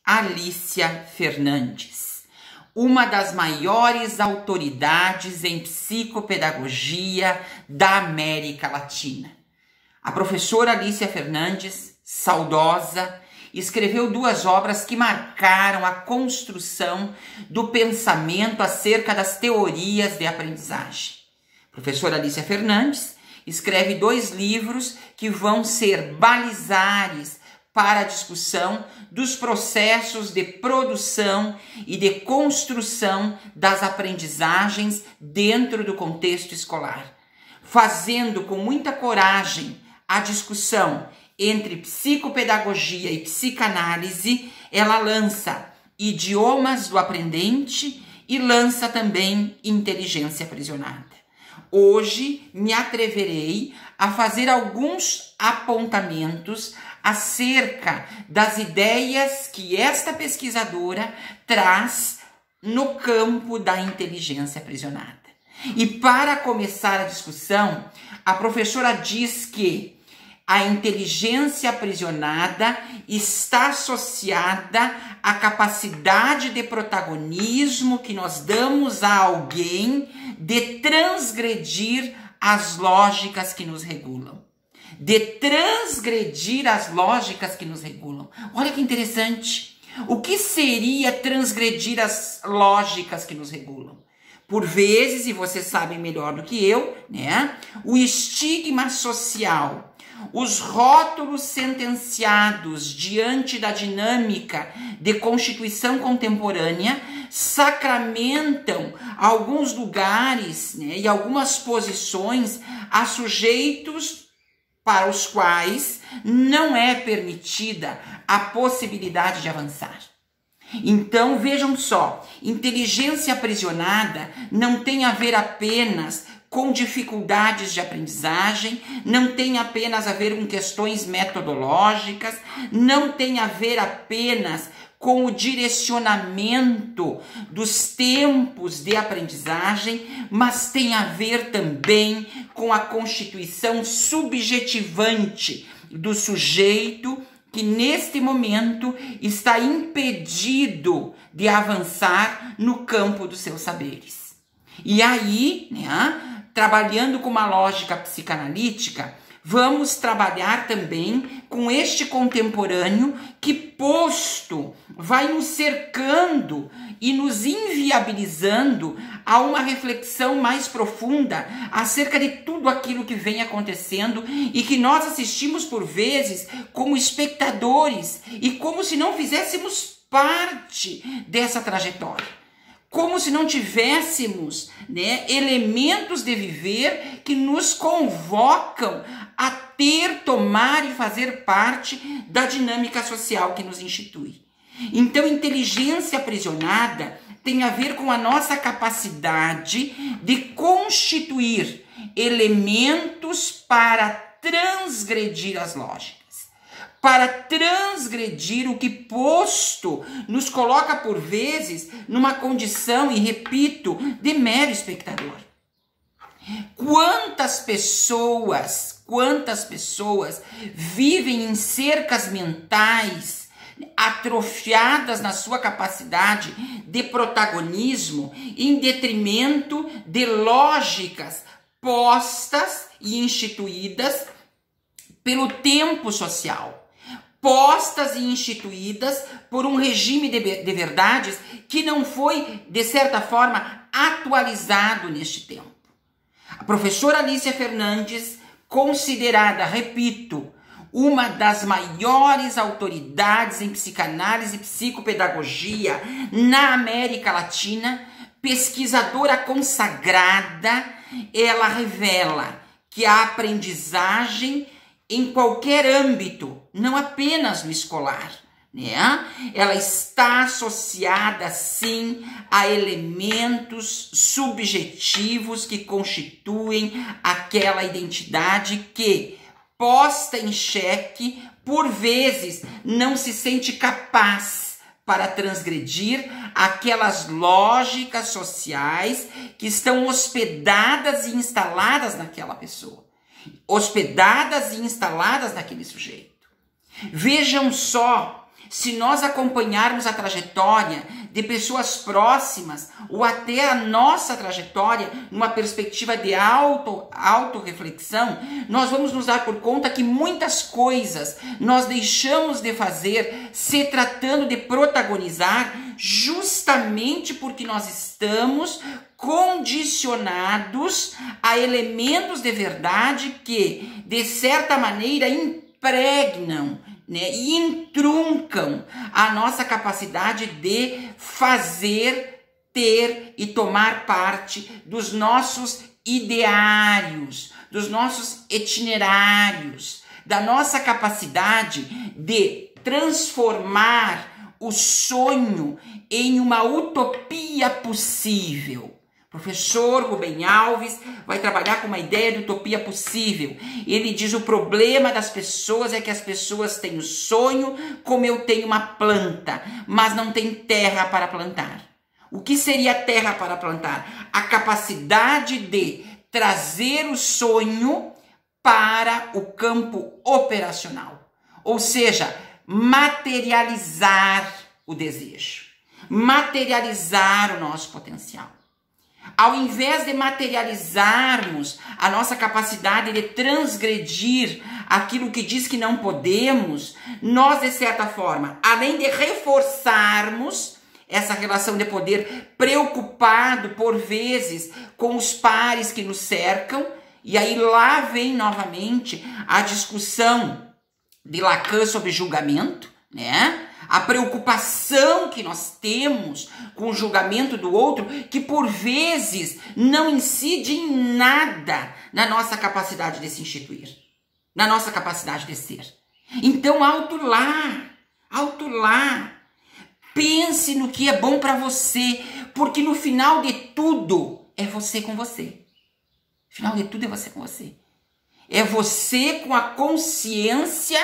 Alicia Fernandes, uma das maiores autoridades em psicopedagogia da América Latina. A professora Alicia Fernandes, saudosa, escreveu 2 obras que marcaram a construção do pensamento acerca das teorias de aprendizagem. A professora Alicia Fernandes escreve 2 livros que vão ser balizares para a discussão dos processos de produção e de construção das aprendizagens dentro do contexto escolar, fazendo com muita coragem a discussão entre psicopedagogia e psicanálise. Ela lança Idiomas do Aprendente e lança também Inteligência Aprisionada. Hoje me atreverei a fazer alguns apontamentos acerca das ideias que esta pesquisadora traz no campo da inteligência aprisionada. E para começar a discussão, a professora diz que a inteligência aprisionada está associada à capacidade de protagonismo que nós damos a alguém de transgredir as lógicas que nos regulam. De transgredir as lógicas que nos regulam. Olha que interessante. O que seria transgredir as lógicas que nos regulam? Por vezes, e vocês sabem melhor do que eu, né? O estigma social, os rótulos sentenciados diante da dinâmica de constituição contemporânea sacramentam alguns lugares, né, e algumas posições a sujeitos para os quais não é permitida a possibilidade de avançar. Então, vejam só, inteligência aprisionada não tem a ver apenas com dificuldades de aprendizagem, não tem apenas a ver com questões metodológicas, não tem a ver apenas com o direcionamento dos tempos de aprendizagem, mas tem a ver também com a constituição subjetivante do sujeito que neste momento está impedido de avançar no campo dos seus saberes. E aí, né, trabalhando com uma lógica psicanalítica, vamos trabalhar também com este contemporâneo que, posto, vai nos cercando e nos inviabilizando a uma reflexão mais profunda acerca de tudo aquilo que vem acontecendo e que nós assistimos por vezes como espectadores e como se não fizéssemos parte dessa trajetória. Como se não tivéssemos, né, elementos de viver que nos convocam a ter, tomar e fazer parte da dinâmica social que nos institui. Então, inteligência aprisionada tem a ver com a nossa capacidade de constituir elementos para transgredir as lógicas. Para transgredir o que posto nos coloca por vezes numa condição, e repito, de mero espectador. Quantas pessoas vivem em cercas mentais atrofiadas na sua capacidade de protagonismo em detrimento de lógicas postas e instituídas pelo tempo social. Postas e instituídas por um regime de verdades que não foi, de certa forma, atualizado neste tempo. A professora Alicia Fernandes, considerada, repito, uma das maiores autoridades em psicanálise e psicopedagogia na América Latina, pesquisadora consagrada, ela revela que a aprendizagem em qualquer âmbito, não apenas no escolar, né? Ela está associada, sim, a elementos subjetivos que constituem aquela identidade que, posta em xeque, por vezes não se sente capaz para transgredir aquelas lógicas sociais que estão hospedadas e instaladas naquela pessoa. Hospedadas e instaladas naquele sujeito. Vejam só, se nós acompanharmos a trajetória de pessoas próximas ou até a nossa trajetória numa perspectiva de autorreflexão, nós vamos nos dar por conta que muitas coisas nós deixamos de fazer se tratando de protagonizar justamente porque nós estamos condicionados a elementos de verdade que, de certa maneira, impregnam, né, e entruncam a nossa capacidade de fazer, ter e tomar parte dos nossos ideários, dos nossos itinerários, da nossa capacidade de transformar o sonho em uma utopia possível. O professor Rubem Alves vai trabalhar com uma ideia de utopia possível. Ele diz: o problema das pessoas é que as pessoas têm o sonho como eu tenho uma planta, mas não tem terra para plantar. O que seria terra para plantar? A capacidade de trazer o sonho para o campo operacional. Ou seja, materializar o desejo, materializar o nosso potencial. Ao invés de materializarmos a nossa capacidade de transgredir aquilo que diz que não podemos, nós, de certa forma, além de reforçarmos essa relação de poder preocupado, por vezes, com os pares que nos cercam, e aí lá vem novamente a discussão de Lacan sobre julgamento, né? A preocupação que nós temos com o julgamento do outro, que por vezes não incide em nada na nossa capacidade de se instituir, na nossa capacidade de ser. Então, alto lá, pense no que é bom para você, porque no final de tudo é você com você. No final de tudo é você com você. É você com a consciência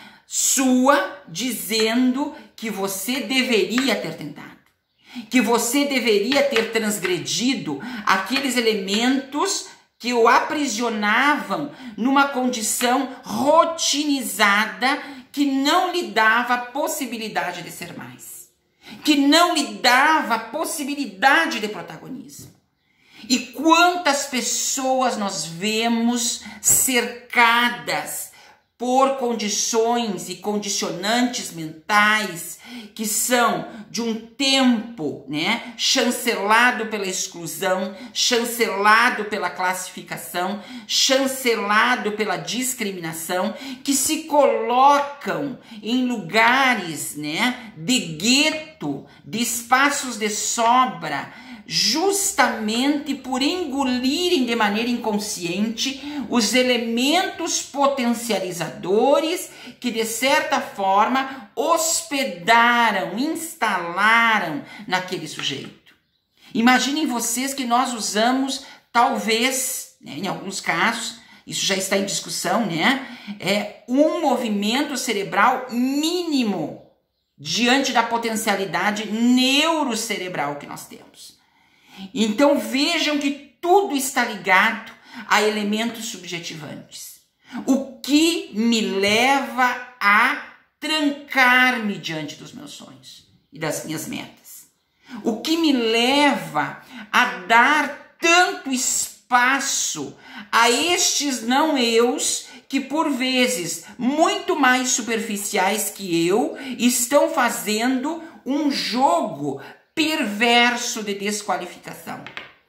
sua dizendo que você deveria ter tentado, que você deveria ter transgredido aqueles elementos que o aprisionavam numa condição rotinizada que não lhe dava possibilidade de ser mais, que não lhe dava possibilidade de protagonismo. E quantas pessoas nós vemos cercadas por condições e condicionantes mentais que são de um tempo, né, chancelado pela exclusão, chancelado pela classificação, chancelado pela discriminação, que se colocam em lugares, né, de gueto, de espaços de sobra, justamente por engolirem de maneira inconsciente os elementos potencializadores que, de certa forma, hospedaram, instalaram naquele sujeito. Imaginem vocês que nós usamos, talvez, né, em alguns casos, isso já está em discussão, né, um movimento cerebral mínimo diante da potencialidade neurocerebral que nós temos. Então vejam que tudo está ligado a elementos subjetivantes. O que me leva a trancar-me diante dos meus sonhos e das minhas metas? O que me leva a dar tanto espaço a estes não-eus que, por vezes, muito mais superficiais que eu, estão fazendo um jogo perverso de desqualificação.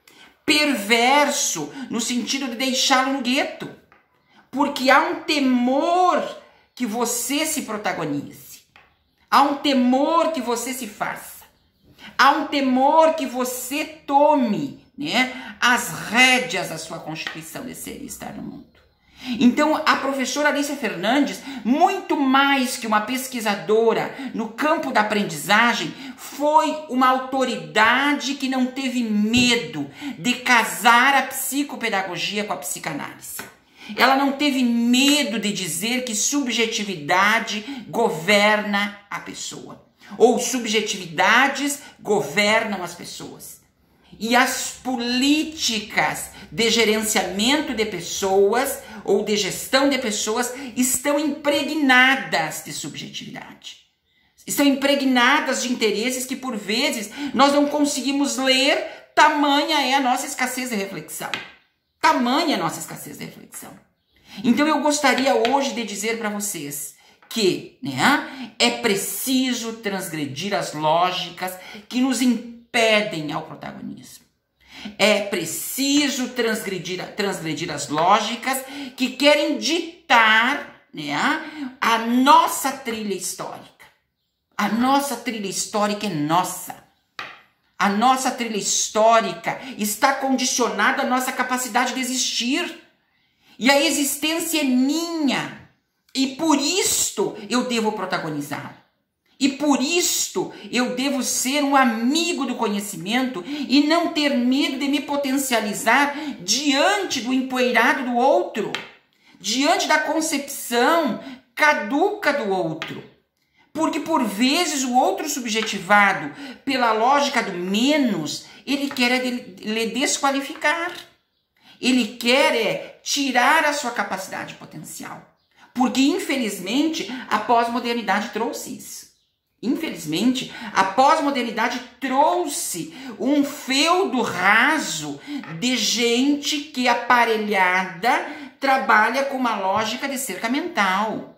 Perverso no sentido de deixá-lo no gueto. Porque há um temor que você se protagonize. Há um temor que você se faça. Há um temor que você tome, né, as rédeas da sua constituição de ser e estar no mundo. Então, a professora Alicia Fernandes, muito mais que uma pesquisadora no campo da aprendizagem, foi uma autoridade que não teve medo de casar a psicopedagogia com a psicanálise. Ela não teve medo de dizer que subjetividade governa a pessoa, ou subjetividades governam as pessoas. E as políticas de gerenciamento de pessoas ou de gestão de pessoas estão impregnadas de subjetividade. estão impregnadas de interesses que por vezes nós não conseguimos ler, tamanha é a nossa escassez de reflexão. Tamanha é a nossa escassez de reflexão. Então eu gostaria hoje de dizer para vocês que, né, é preciso transgredir as lógicas que nos impedem ao protagonismo. É preciso transgredir as lógicas que querem ditar, né, a nossa trilha histórica. A nossa trilha histórica é nossa. A nossa trilha histórica está condicionada à nossa capacidade de existir. E a existência é minha. E por isto eu devo protagonizar. E por isto eu devo ser um amigo do conhecimento e não ter medo de me potencializar diante do empoeirado do outro, diante da concepção caduca do outro. Porque por vezes o outro subjetivado pela lógica do menos, ele quer lhe desqualificar. Ele quer tirar a sua capacidade potencial. Porque infelizmente a pós-modernidade trouxe isso. Infelizmente, a pós-modernidade trouxe um feudo raso de gente que aparelhada trabalha com uma lógica de cerca mental.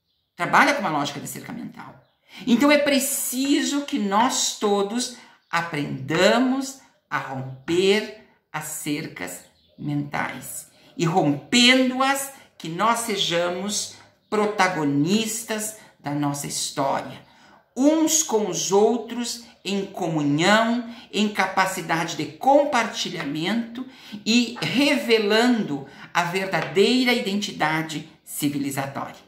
Então é preciso que nós todos aprendamos a romper as cercas mentais. E rompendo-as, que nós sejamos protagonistas da nossa história. Uns com os outros, em comunhão, em capacidade de compartilhamento e revelando a verdadeira identidade civilizatória.